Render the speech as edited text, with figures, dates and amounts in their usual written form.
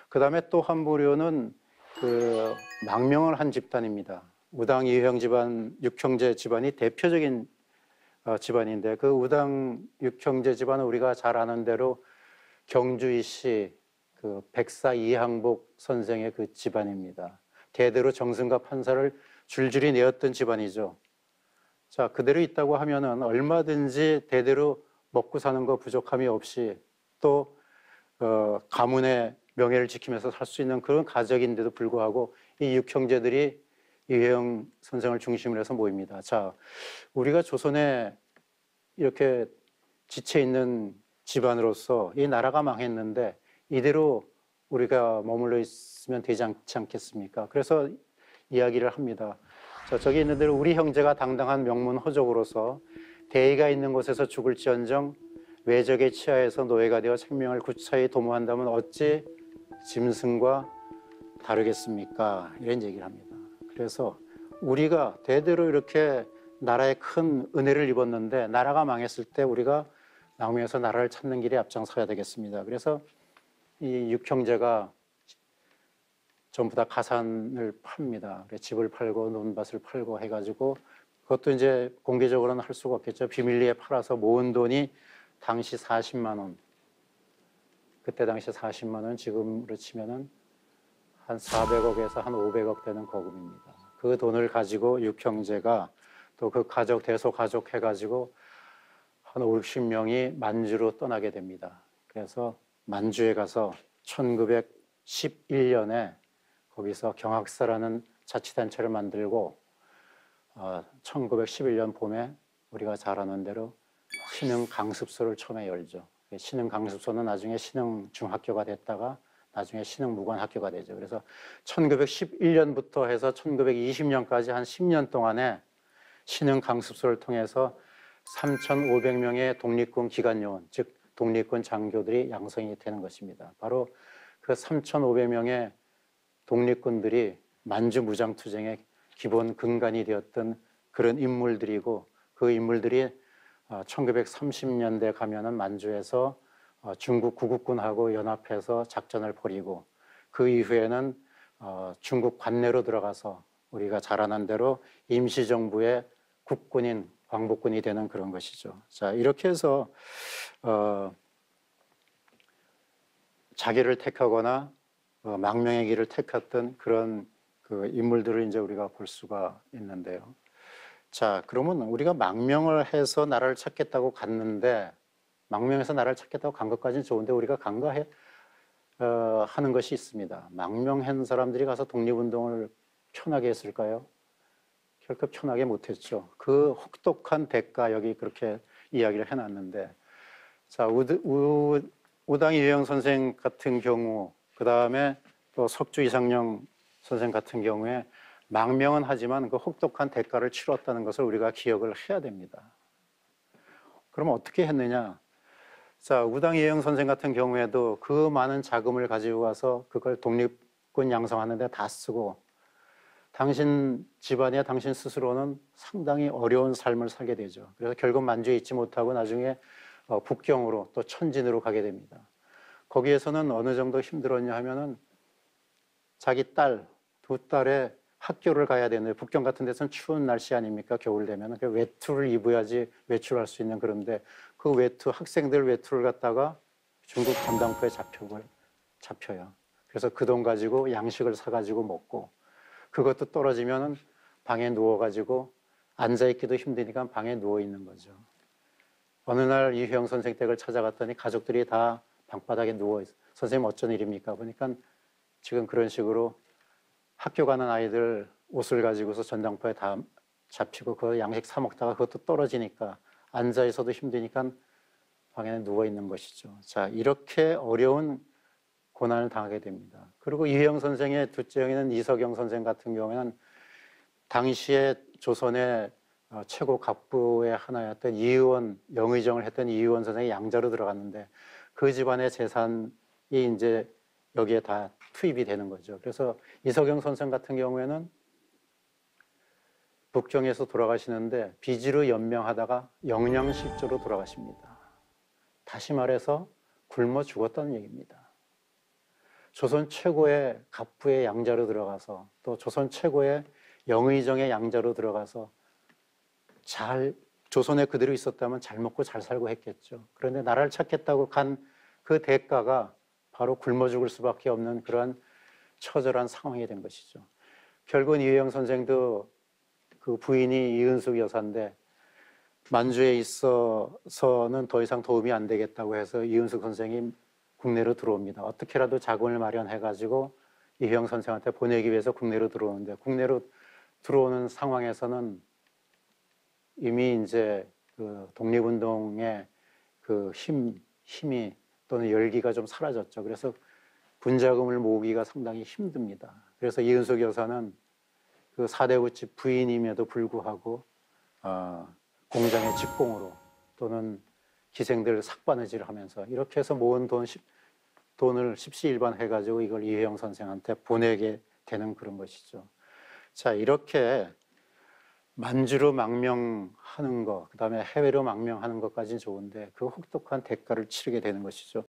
그 다음에 또 한 부류는 망명을 한 집단입니다. 우당 이회영 집안, 육형제 집안이 대표적인 집안인데, 그 우당 육형제 집안은 우리가 잘 아는 대로 경주이씨 그 백사 이항복 선생의 그 집안입니다. 대대로 정승과 판사를 줄줄이 내었던 집안이죠. 자, 그대로 있다고 하면은 얼마든지 대대로 먹고 사는 거 부족함이 없이 또 가문의 명예를 지키면서 살 수 있는 그런 가족인데도 불구하고 이 육형제들이 이회영 선생을 중심으로 해서 모입니다. 자, 우리가 조선에 이렇게 지체 있는 집안으로서 이 나라가 망했는데 이대로 우리가 머물러 있으면 되지 않겠습니까? 그래서 이야기를 합니다. 저기 있는 대로 우리 형제가 당당한 명문 호족으로서 대의가 있는 곳에서 죽을지언정 외적의 치하에서 노예가 되어 생명을 구차히 도모한다면 어찌 짐승과 다르겠습니까? 이런 얘기를 합니다. 그래서 우리가 대대로 이렇게 나라에 큰 은혜를 입었는데 나라가 망했을 때 우리가 망명해서 나라를 찾는 길에 앞장서야 되겠습니다. 그래서 이 육형제가 전부 다 가산을 팝니다. 집을 팔고 논밭을 팔고 해가지고 그것도 이제 공개적으로는 할 수가 없겠죠. 비밀리에 팔아서 모은 돈이 당시 40만 원. 그때 당시 40만 원, 지금으로 치면은 한 400억에서 한 500억 되는 거금입니다. 그 돈을 가지고 육형제가 또 그 가족, 대소가족 해가지고 한 50명이 만주로 떠나게 됩니다. 그래서 만주에 가서 1911년에 거기서 경학사라는 자치단체를 만들고 1911년 봄에 우리가 잘 아는 대로 신흥강습소를 처음에 열죠. 신흥강습소는 나중에 신흥중학교가 됐다가 나중에 신흥무관학교가 되죠. 그래서 1911년부터 해서 1920년까지 한 10년 동안에 신흥강습소를 통해서 3,500명의 독립군 기관요원, 즉 독립군 장교들이 양성이 되는 것입니다. 바로 그 3,500명의 독립군들이 만주 무장투쟁의 기본 근간이 되었던 그런 인물들이고, 그 인물들이 1930년대 가면은 만주에서 중국 구국군하고 연합해서 작전을 벌이고, 그 이후에는 중국 관내로 들어가서 우리가 잘 아는 대로 임시정부의 국군인 광복군이 되는 그런 것이죠. 자, 이렇게 해서 자기를 택하거나 망명의 길을 택했던 그런 그 인물들을 이제 우리가 볼 수가 있는데요. 자, 그러면 우리가 망명을 해서 나라를 찾겠다고 갔는데, 망명해서 나라를 찾겠다고 간 것까지는 좋은데 우리가 간과해 하는 것이 있습니다. 망명한 사람들이 가서 독립운동을 편하게 했을까요? 결코 편하게 못했죠. 그 혹독한 대가, 여기 그렇게 이야기를 해놨는데, 자, 우당 이회영 선생 같은 경우, 그 다음에 또 석주 이상영 선생 같은 경우에 망명은 하지만 그 혹독한 대가를 치렀다는 것을 우리가 기억을 해야 됩니다. 그럼 어떻게 했느냐? 자, 우당 이회영 선생 같은 경우에도 그 많은 자금을 가지고 가서 그걸 독립군 양성하는데 다 쓰고, 당신 집안이야 당신 스스로는 상당히 어려운 삶을 살게 되죠. 그래서 결국 만주에 있지 못하고 나중에 북경으로 또 천진으로 가게 됩니다. 거기에서는 어느 정도 힘들었냐 하면은 자기 딸, 두 딸의 학교를 가야 되는데, 북경 같은 데서는 추운 날씨 아닙니까? 겨울 되면 그 외투를 입어야지 외출할 수 있는, 그런데 그 외투, 학생들 외투를 갖다가 중국 전당포에 잡혀요. 그래서 그 돈 가지고 양식을 사가지고 먹고, 그것도 떨어지면 방에 누워가지고 앉아있기도 힘드니까 방에 누워있는 거죠. 어느 날 이회영 선생 댁을 찾아갔더니 가족들이 다 방바닥에 누워있어요. 선생님 어쩐 일입니까? 보니까 지금 그런 식으로 학교 가는 아이들 옷을 가지고서 전당포에 다 잡히고 그 양식 사 먹다가 그것도 떨어지니까 앉아 있어도 힘드니까 방에 누워 있는 것이죠. 자, 이렇게 어려운 고난을 당하게 됩니다. 그리고 이회영 선생의 둘째 형인 이석영 선생 같은 경우에는 당시에 조선의 최고 갑부의 하나였던 이의원, 영의정을 했던 이의원 선생이 양자로 들어갔는데 그 집안의 재산이 이제 여기에 다 투입이 되는 거죠. 그래서 이석영 선생 같은 경우에는 북경에서 돌아가시는데 비지로 연명하다가 영양실조로 돌아가십니다. 다시 말해서 굶어 죽었다는 얘기입니다. 조선 최고의 갑부의 양자로 들어가서 또 조선 최고의 영의정의 양자로 들어가서 잘 조선에 그대로 있었다면 잘 먹고 잘 살고 했겠죠. 그런데 나라를 찾겠다고 간 그 대가가 바로 굶어 죽을 수밖에 없는 그런 처절한 상황이 된 것이죠. 결국은 이회영 선생도 그 부인이 이은숙 여사인데 만주에 있어서는 더 이상 도움이 안 되겠다고 해서 이은숙 선생이 국내로 들어옵니다. 어떻게라도 자금을 마련해가지고 이회영 선생한테 보내기 위해서 국내로 들어오는데 국내로 들어오는 상황에서는 이미 이제 그 독립운동의 그 힘이 또는 열기가 좀 사라졌죠. 그래서 군자금을 모으기가 상당히 힘듭니다. 그래서 이은숙 여사는 그 사대부집 부인임에도 불구하고 공장의 직공으로 또는 기생들 삭바느질 하면서 이렇게 해서 모은 돈을 십시일반해가지고 이걸 이회영 선생한테 보내게 되는 그런 것이죠. 자, 이렇게 만주로 망명하는 것, 그 다음에 해외로 망명하는 것까지는 좋은데 그 혹독한 대가를 치르게 되는 것이죠.